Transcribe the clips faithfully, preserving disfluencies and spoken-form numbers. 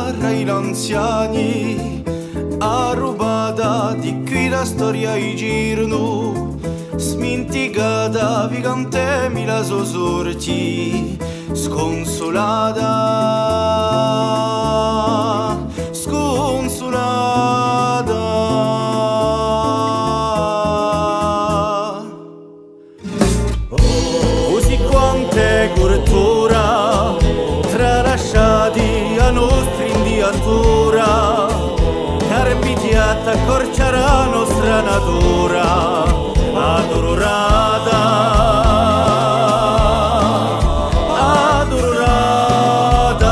terra gli anziani, a rubata di qui la storia i girano, sminticata vi cantemi la sua sorti, sconsolata, sconsolata. Oh, così quante cultura tralasciati a nostri indiatura, carpitiata accorcia la nostra natura adorata, adorata.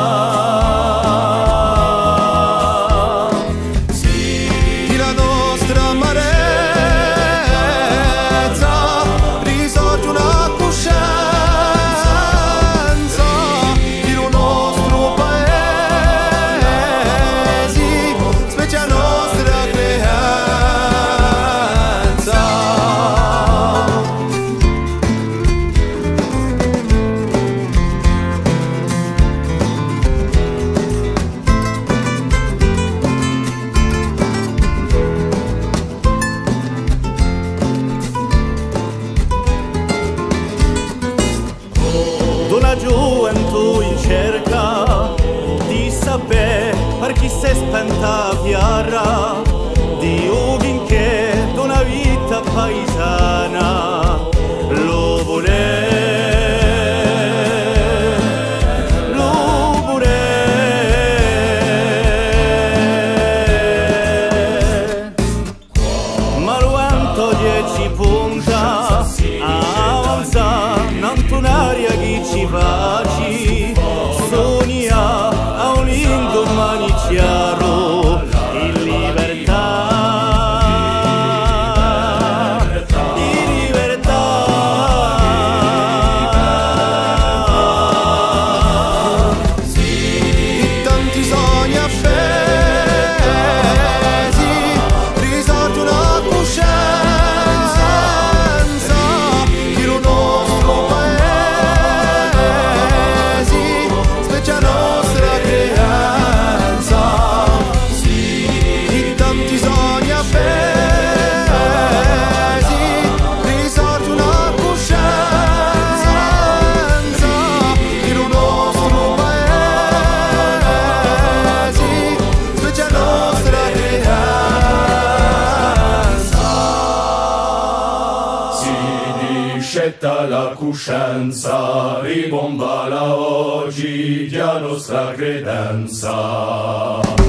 Sì, la nostra amarezza risorge una coscienza di un nostro paese, specie a nostra creanza. D'una gioventù in cerca di sapere per chi si è spenta fiara, di un che d'una vita paesana lo vuole, lo vuole. Ma lo vento dieci punta avanza, non un'aria che ci faci sogna a un indomani chiaro in libertà, in libertà. Sì, di tanti sogni appesi risorge una coscienza di un nostro paese, specie a nostra creanza. Sì, di tanti sogni appesi risorge una coscienza di un nostro paese, specie a nostra creanza. Si discetta la coscienza, ribombala oggi di nostra credenza.